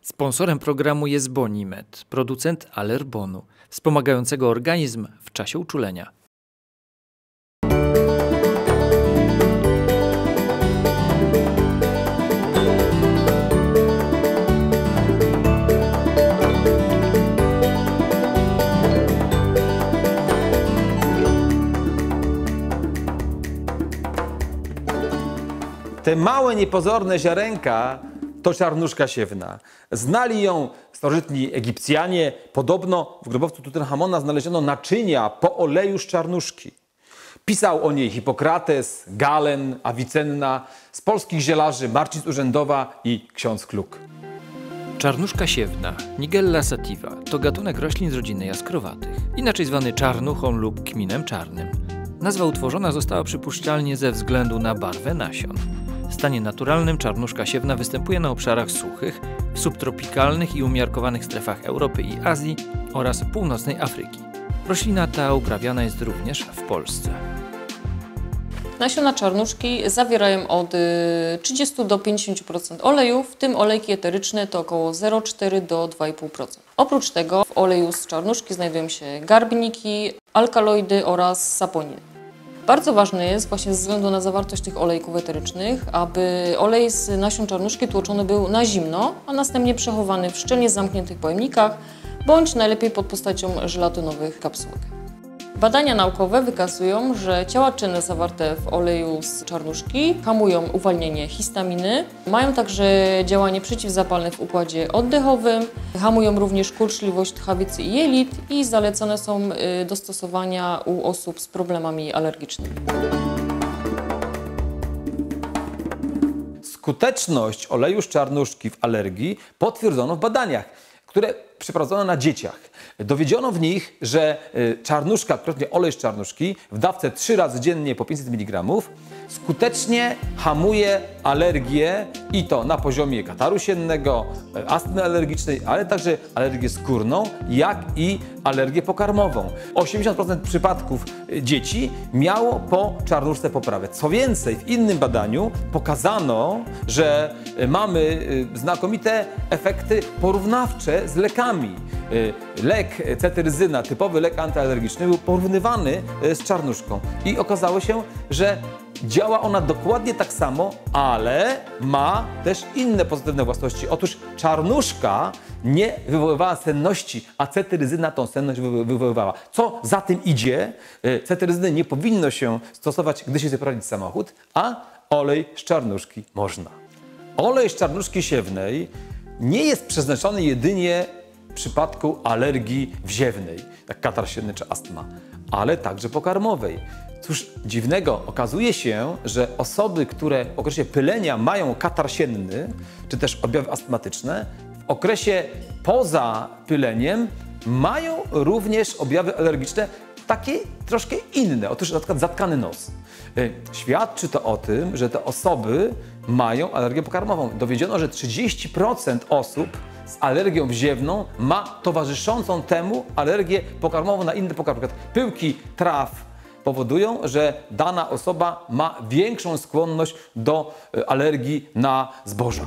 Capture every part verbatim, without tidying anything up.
Sponsorem programu jest Bonimed, producent Allerbonu, wspomagającego organizm w czasie uczulenia. Te małe, niepozorne ziarenka to czarnuszka siewna. Znali ją starożytni Egipcjanie. Podobno w grobowcu Tutenchamona znaleziono naczynia po oleju z czarnuszki. Pisał o niej Hipokrates, Galen, Avicenna, z polskich zielarzy Marcin z Urzędowa i ksiądz Kluk. Czarnuszka siewna, Nigella sativa, to gatunek roślin z rodziny jaskrowatych, inaczej zwany czarnuchą lub kminem czarnym. Nazwa utworzona została przypuszczalnie ze względu na barwę nasion. W stanie naturalnym czarnuszka siewna występuje na obszarach suchych, w subtropikalnych i umiarkowanych strefach Europy i Azji oraz północnej Afryki. Roślina ta uprawiana jest również w Polsce. Nasiona czarnuszki zawierają od trzydziestu do pięćdziesięciu procent oleju, w tym olejki eteryczne to około zero przecinek cztery do dwa i pół procent. Oprócz tego w oleju z czarnuszki znajdują się garbniki, alkaloidy oraz saponiny. Bardzo ważne jest właśnie ze względu na zawartość tych olejków eterycznych, aby olej z nasion czarnuszki tłoczony był na zimno, a następnie przechowany w szczelnie zamkniętych pojemnikach, bądź najlepiej pod postacią żelatynowych kapsułek. Badania naukowe wykazują, że ciała czynne zawarte w oleju z czarnuszki hamują uwalnianie histaminy, mają także działanie przeciwzapalne w układzie oddechowym, hamują również kurczliwość tchawicy i jelit i zalecane są do stosowania u osób z problemami alergicznymi. Skuteczność oleju z czarnuszki w alergii potwierdzono w badaniach, które przeprowadzono na dzieciach. Dowiedziono w nich, że czarnuszka, konkretnie olej z czarnuszki w dawce trzy razy dziennie po pięćset miligramów skutecznie hamuje alergię i to na poziomie kataru siennego, astmy alergicznej, ale także alergię skórną, jak i alergię pokarmową. osiemdziesiąt procent przypadków dzieci miało po czarnuszce poprawę. Co więcej, w innym badaniu pokazano, że mamy znakomite efekty porównawcze z lekami. Lek cetyryzyna, typowy lek antyalergiczny, był porównywany z czarnuszką i okazało się, że działa ona dokładnie tak samo, ale ma też inne pozytywne własności. Otóż czarnuszka nie wywoływała senności, a cetyryzyna tą senność wywoływała. Co za tym idzie? Cetyryzyny nie powinno się stosować, gdy się chce prowadzić samochód, a olej z czarnuszki można. Olej z czarnuszki siewnej nie jest przeznaczony jedynie w przypadku alergii wziewnej, jak katar sienny czy astma, ale także pokarmowej. Cóż dziwnego, okazuje się, że osoby, które w okresie pylenia mają katar sienny, czy też objawy astmatyczne, w okresie poza pyleniem mają również objawy alergiczne, takie troszkę inne. Otóż na przykład zatkany nos. Świadczy to o tym, że te osoby mają alergię pokarmową. Dowiedziono, że trzydzieści procent osób z alergią wziewną ma towarzyszącą temu alergię pokarmową na inne pokarmy. Pyłki traw powodują, że dana osoba ma większą skłonność do alergii na zboża.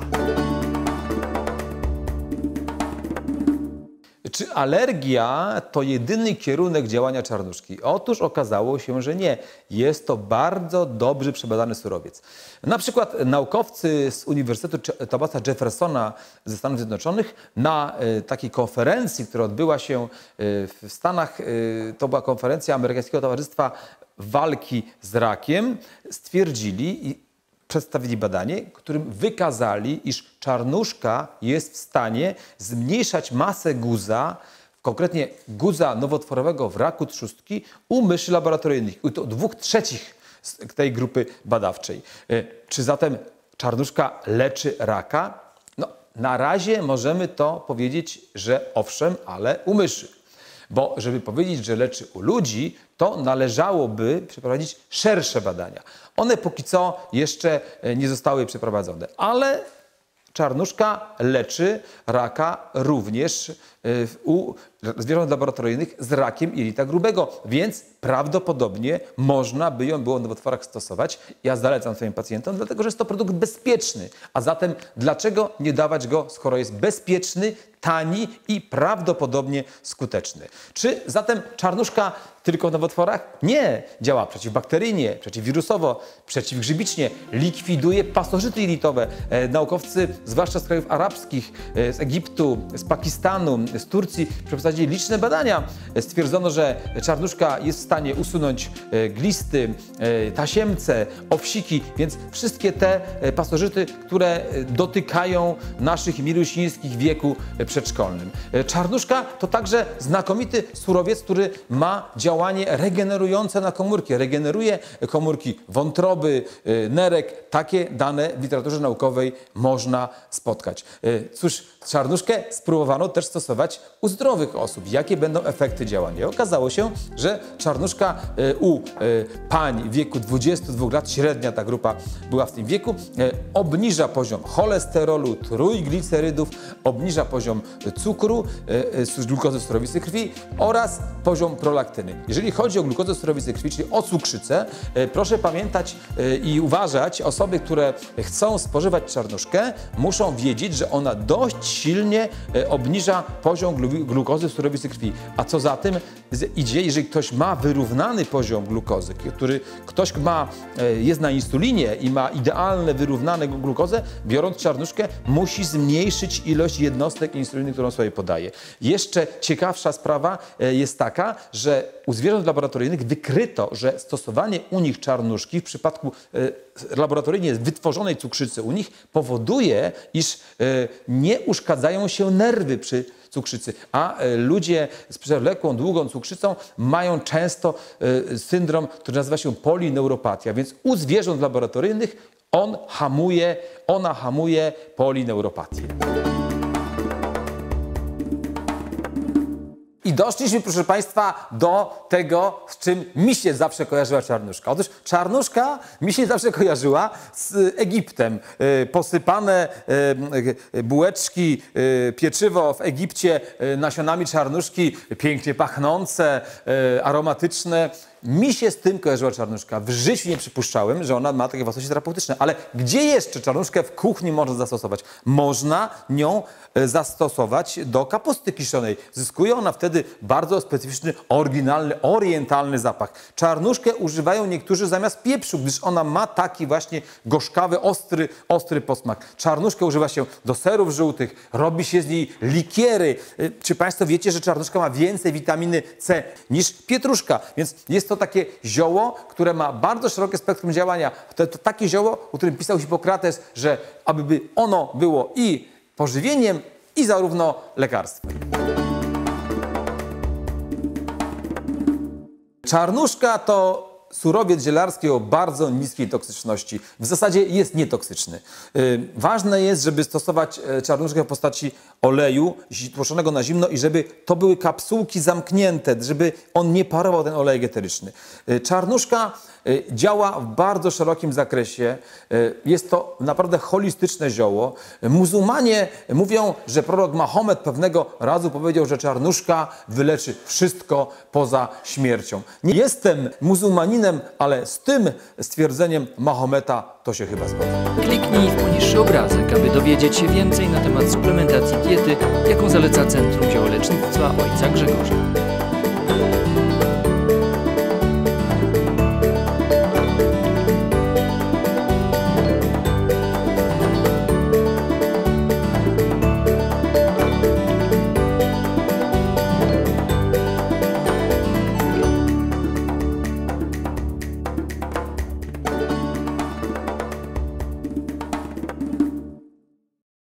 Czy alergia to jedyny kierunek działania czarnuszki? Otóż okazało się, że nie. Jest to bardzo dobrze przebadany surowiec. Na przykład naukowcy z Uniwersytetu Thomasa Jeffersona ze Stanów Zjednoczonych na takiej konferencji, która odbyła się w Stanach, to była konferencja Amerykańskiego Towarzystwa Walki z Rakiem, stwierdzili i przedstawili badanie, którym wykazali, iż czarnuszka jest w stanie zmniejszać masę guza, konkretnie guza nowotworowego w raku trzustki u myszy laboratoryjnych. I to dwóch trzecich z tej grupy badawczej. Czy zatem czarnuszka leczy raka? No, na razie możemy to powiedzieć, że owszem, ale u myszy. Bo żeby powiedzieć, że leczy u ludzi, to należałoby przeprowadzić szersze badania. One póki co jeszcze nie zostały przeprowadzone, ale Czarnuszka leczy raka również u zwierząt laboratoryjnych z rakiem jelita grubego, więc prawdopodobnie można by ją było w nowotworach stosować. Ja zalecam swoim pacjentom, dlatego że jest to produkt bezpieczny. A zatem dlaczego nie dawać go, skoro jest bezpieczny, tani i prawdopodobnie skuteczny? Czy zatem czarnuszka tylko w nowotworach? Nie. Działa przeciwbakteryjnie, przeciwwirusowo, przeciwgrzybicznie, likwiduje pasożyty jelitowe. E, naukowcy, zwłaszcza z krajów arabskich, e, z Egiptu, z Pakistanu, z Turcji, przeprowadzili liczne badania. E, stwierdzono, że czarnuszka jest w stanie usunąć e, glisty, e, tasiemce, owsiki, więc wszystkie te e, pasożyty, które e, dotykają naszych milusińskich w wieku e, przedszkolnym. E, czarnuszka to także znakomity surowiec, który ma działanie regenerujące na komórki. Regeneruje komórki wątroby, e, nerek. Takie dane w literaturze naukowej można spotkać. E, cóż, czarnuszkę spróbowano też stosować u zdrowych osób. Jakie będą efekty działania? Okazało się, że czarnuszka u pań w wieku dwudziestu dwóch lat, średnia ta grupa była w tym wieku, obniża poziom cholesterolu, trójglicerydów, obniża poziom cukru, glukozy w surowicy krwi oraz poziom prolaktyny. Jeżeli chodzi o glukozę w surowicy krwi, czyli o cukrzycę, proszę pamiętać i uważać, osoby, które chcą spożywać czarnuszkę, muszą wiedzieć, że ona dość silnie obniża poziom glukozy w surowicy krwi. A co za tym idzie, jeżeli ktoś ma wyrównany poziom glukozy, który ktoś ma, jest na insulinie i ma idealne, wyrównane glukozę, biorąc czarnuszkę, musi zmniejszyć ilość jednostek insuliny, którą sobie podaje. Jeszcze ciekawsza sprawa jest taka, że u zwierząt laboratoryjnych wykryto, że stosowanie u nich czarnuszki w przypadku laboratoryjnie wytworzonej cukrzycy u nich powoduje, iż nie uszkadzają się nerwy przy cukrzycy, a ludzie z przewlekłą, długą cukrzycą mają często syndrom, który nazywa się polineuropatia, więc u zwierząt laboratoryjnych on hamuje, ona hamuje polineuropatię. I doszliśmy, proszę Państwa, do tego, z czym mi się zawsze kojarzyła czarnuszka. Otóż czarnuszka mi się zawsze kojarzyła z Egiptem. Posypane bułeczki, pieczywo w Egipcie nasionami czarnuszki, pięknie pachnące, aromatyczne. Mi się z tym kojarzyła czarnuszka. W życiu nie przypuszczałem, że ona ma takie własności terapeutyczne. Ale gdzie jeszcze czarnuszkę w kuchni można zastosować? Można nią zastosować do kapusty kiszonej. Zyskuje ona wtedy bardzo specyficzny, oryginalny, orientalny zapach. Czarnuszkę używają niektórzy zamiast pieprzu, gdyż ona ma taki właśnie gorzkawy, ostry, ostry posmak. Czarnuszkę używa się do serów żółtych, robi się z niej likiery. Czy Państwo wiecie, że czarnuszka ma więcej witaminy C niż pietruszka? Więc jest to takie zioło, które ma bardzo szerokie spektrum działania. To, to takie zioło, o którym pisał Hipokrates, że aby ono było i pożywieniem, i zarówno lekarstwem. Czarnuszka to surowiec zielarski o bardzo niskiej toksyczności. W zasadzie jest nietoksyczny. Yy, ważne jest, żeby stosować czarnuszkę w postaci oleju tłoczonego na zimno i żeby to były kapsułki zamknięte, żeby on nie parował, ten olej eteryczny. Yy, czarnuszka yy, działa w bardzo szerokim zakresie. Yy, jest to naprawdę holistyczne zioło. Muzułmanie mówią, że prorok Mahomet pewnego razu powiedział, że czarnuszka wyleczy wszystko poza śmiercią. Nie jestem muzułmaninem, ale z tym stwierdzeniem Mahometa to się chyba zgodzi. Kliknij w poniższy obrazek, aby dowiedzieć się więcej na temat suplementacji diety, jaką zaleca Centrum Ziołolecznictwa ojca Grzegorza.